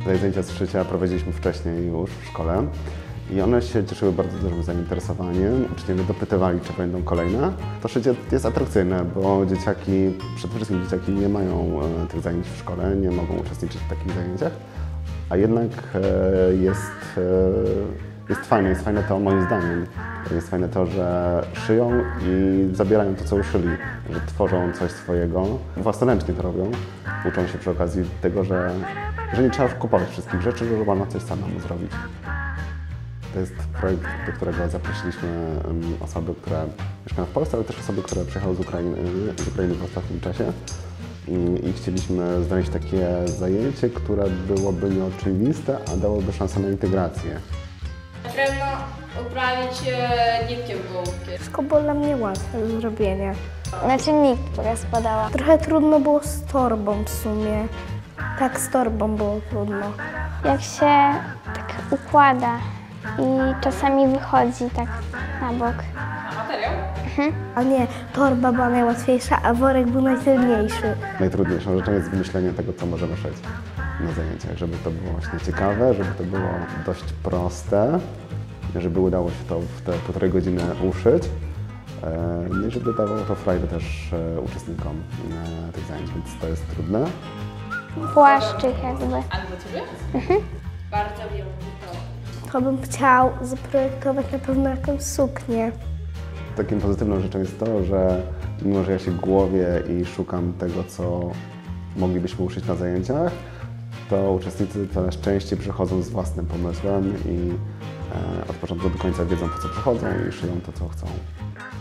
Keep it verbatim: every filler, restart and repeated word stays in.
Tutaj zajęcia z szycia prowadziliśmy wcześniej już w szkole i one się cieszyły bardzo dużym zainteresowaniem. Uczniowie dopytywali, czy będą kolejne. To szycie jest atrakcyjne, bo dzieciaki, przede wszystkim dzieciaki nie mają e, tych zajęć w szkole, nie mogą uczestniczyć w takich zajęciach, a jednak e, jest, e, jest fajne, jest fajne to moim zdaniem. Jest fajne to, że szyją i zabierają to, co uszyli, że tworzą coś swojego, własnoręcznie to robią. Uczą się przy okazji tego, że, że nie trzeba kupować wszystkich rzeczy, że można coś samemu zrobić. To jest projekt, do którego zaprosiliśmy osoby, które mieszkają w Polsce, ale też osoby, które przyjechały z Ukrainy, z Ukrainy w ostatnim czasie. I, I chcieliśmy znaleźć takie zajęcie, które byłoby nieoczywiste, a dałoby szansę na integrację. Potrzebno uprawić e, nitkiem główki. Wszystko było dla mnie łatwe do zrobienia. Znaczy nikt, która spadała. Trochę trudno było z torbą w sumie. Tak, z torbą było trudno. Jak się tak układa i czasami wychodzi tak na bok. A materiał? A nie, torba była najłatwiejsza, a worek był najtrudniejszy. Najtrudniejszą rzeczą jest wymyślenie tego, co możemy szyć na zajęciach, żeby to było właśnie ciekawe, żeby to było dość proste, żeby udało się to w te półtorej godziny uszyć. No i żeby dawało to frajdę też uczestnikom tych zajęć, więc to jest trudne. Płaszczyk jakby. A dla Ciebie? Mhm. Bardzo wiem to. To bym chciał zaprojektować na pewno jakąś suknię. Takim pozytywną rzeczą jest to, że mimo, że ja się głowię i szukam tego, co moglibyśmy uszyć na zajęciach, to uczestnicy coraz częściej przychodzą z własnym pomysłem i od początku do końca wiedzą, po co przychodzą i szyją to, co chcą.